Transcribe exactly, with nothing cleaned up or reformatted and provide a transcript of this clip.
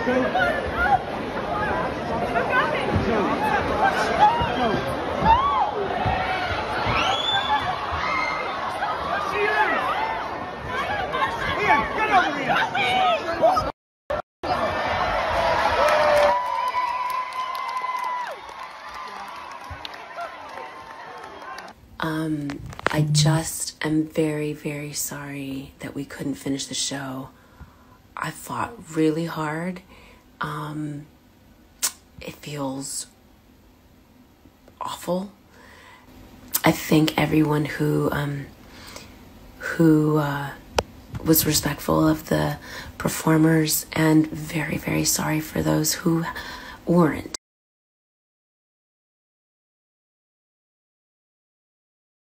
Um, I just am very, very sorry that we couldn't finish the show. I fought really hard. Um, it feels awful. I thank everyone who, um, who, uh, was respectful of the performers, and very, very sorry for those who weren't.